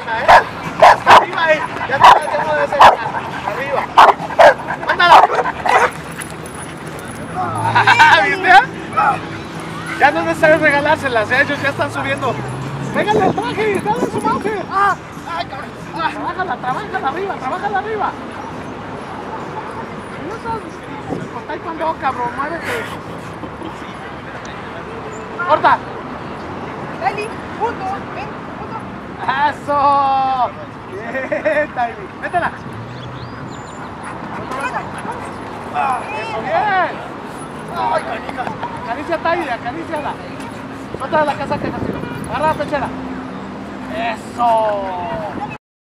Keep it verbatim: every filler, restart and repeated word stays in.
encima, ¿eh? Hasta arriba, ¿eh? Ya no, ya no debe ser arriba. ¡Mándala! ¿Viste? Ya no es necesario regalárselas, ¿eh? Ellos ya están subiendo. ¡Pégale el traje! ¡Dale su mouse! ¡Ah! ¡Ay, cabrón! ¡Ah! ¡Trabájala, trabájala arriba, trabájala arriba! No estás con taekwondo, cabrón, muévete. ¡Corta! Dale, punto, ven, punto. ¡Eso! ¡Bien, Tylee! ¡Métela! ¡Eso, bien! ¡Ay, canija! Acaricia a Tylee, acaríciala. Otra de la casa que nació. Agarra la pechera. ¡Eso!